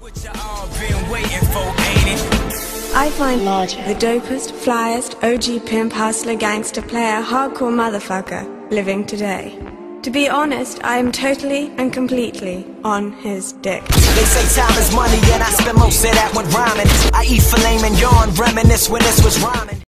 I find Larger the dopest, flyest, OG pimp, hustler, gangster, player, hardcore motherfucker living today. To be honest, I am totally and completely on his dick. They say time is money and I spend most of that with rhyming. I eat filet mignon, reminisce when this was rhyming.